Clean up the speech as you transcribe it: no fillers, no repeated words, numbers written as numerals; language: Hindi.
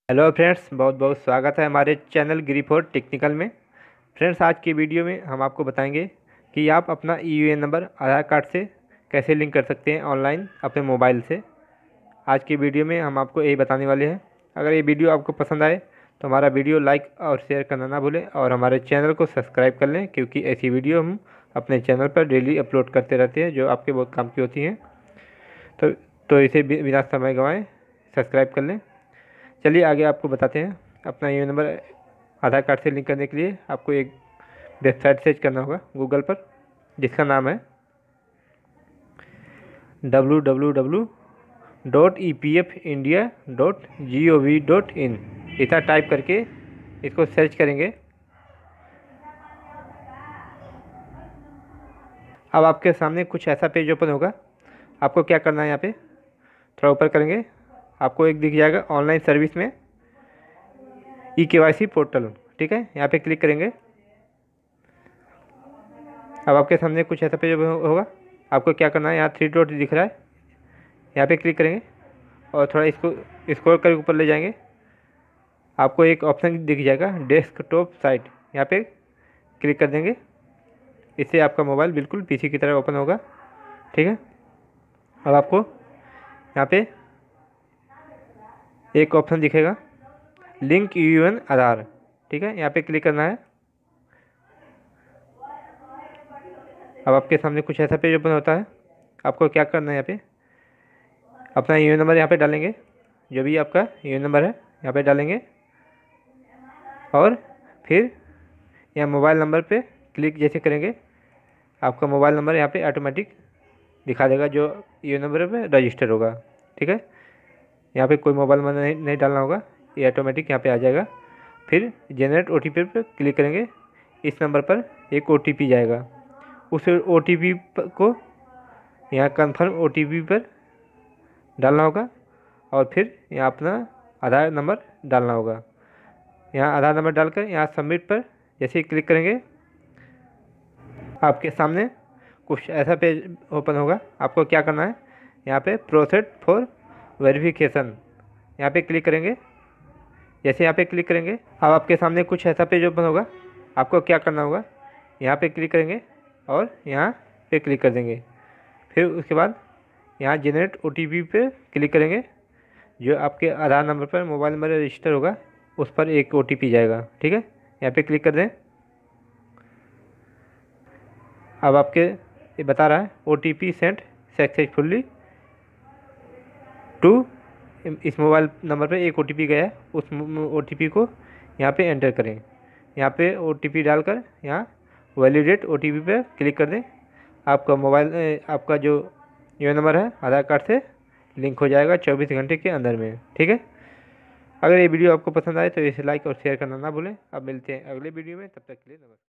हेलो फ्रेंड्स, बहुत बहुत स्वागत है हमारे चैनल गिरीफोर्ड टेक्निकल में। फ्रेंड्स, आज की वीडियो में हम आपको बताएंगे कि आप अपना ईयूएन नंबर आधार कार्ड से कैसे लिंक कर सकते हैं ऑनलाइन अपने मोबाइल से। आज की वीडियो में हम आपको यही बताने वाले हैं। अगर ये वीडियो आपको पसंद आए तो हमारा वीडियो लाइक और शेयर करना ना भूलें और हमारे चैनल को सब्सक्राइब कर लें, क्योंकि ऐसी वीडियो हम अपने चैनल पर डेली अपलोड करते रहते हैं जो आपके बहुत काम की होती हैं। तो इसे बिना समय गंवाएं सब्सक्राइब कर लें। चलिए आगे आपको बताते हैं। अपना ईमेल नंबर आधार कार्ड से लिंक करने के लिए आपको एक वेबसाइट सर्च करना होगा गूगल पर, जिसका नाम है www.epfindia.gov.in। इतना टाइप करके इसको सर्च करेंगे। अब आपके सामने कुछ ऐसा पेज ओपन होगा। आपको क्या करना है, यहाँ पे थोड़ा ऊपर करेंगे, आपको एक दिख जाएगा ऑनलाइन सर्विस में eKYC पोर्टल। ठीक है, यहाँ पे क्लिक करेंगे। अब आपके सामने कुछ ऐसा पेज होगा। आपको क्या करना है, यहाँ 3 डॉट दिख रहा है, यहाँ पे क्लिक करेंगे और थोड़ा इसको स्क्रॉल करके ऊपर ले जाएंगे। आपको एक ऑप्शन दिख जाएगा डेस्कटॉप साइट, यहाँ पे क्लिक कर देंगे। इससे आपका मोबाइल बिल्कुल पीसी की तरह ओपन होगा। ठीक है, अब आपको यहाँ पे एक ऑप्शन दिखेगा लिंक ईयूएन आधार। ठीक है, यहाँ पे क्लिक करना है। अब आपके सामने कुछ ऐसा पेज ओपन होता है। आपको क्या करना है, यहाँ पे अपना ईमेल नंबर यहाँ पे डालेंगे, जो भी आपका ईमेल नंबर है यहाँ पे डालेंगे और फिर यहाँ मोबाइल नंबर पे क्लिक जैसे करेंगे, आपका मोबाइल नंबर यहाँ पे ऑटोमेटिक दिखा देगा जो ईमेल नंबर पे रजिस्टर होगा। ठीक है, यहाँ पे कोई मोबाइल नंबर नहीं डालना होगा, ये ऑटोमेटिक यहाँ पे आ जाएगा। फिर जनरेट ओटीपी पर क्लिक करेंगे। इस नंबर पर एक ओटीपी जाएगा, उस ओटीपी को यहाँ कन्फर्म ओटीपी पर डालना होगा और फिर यहाँ अपना आधार नंबर डालना होगा। यहाँ आधार नंबर डालकर यहाँ सबमिट पर जैसे ही क्लिक करेंगे, आपके सामने कुछ ऐसा पेज ओपन होगा। आपको क्या करना है, यहाँ पे प्रोसेस फॉर वेरिफिकेशन, यहाँ पे क्लिक करेंगे। जैसे यहाँ पे क्लिक करेंगे, अब आपके सामने कुछ ऐसा पेज ओपन होगा। आपको क्या करना होगा, यहाँ पे क्लिक करेंगे और यहाँ पे क्लिक कर देंगे। फिर उसके बाद यहाँ जनरेट ओटीपी पे क्लिक करेंगे। जो आपके आधार नंबर पर मोबाइल नंबर रजिस्टर होगा उस पर एक ओटीपी जाएगा। ठीक है, यहाँ पे क्लिक कर दें। अब आपके ये बता रहा है ओटीपी सेंड सक्सेसफुली टू, इस मोबाइल नंबर पे एक ओटीपी गया है, उस ओटीपी को यहाँ पे एंटर करें। यहाँ पे ओटीपी डालकर यहाँ वैलिडेट ओटीपी पे क्लिक कर दें। आपका मोबाइल आपका जो ये नंबर है आधार कार्ड से लिंक हो जाएगा 24 घंटे के अंदर में। ठीक है, अगर ये वीडियो आपको पसंद आए तो इसे लाइक और शेयर करना ना भूलें। अब मिलते हैं अगले वीडियो में, तब तक के लिए नमस्कार।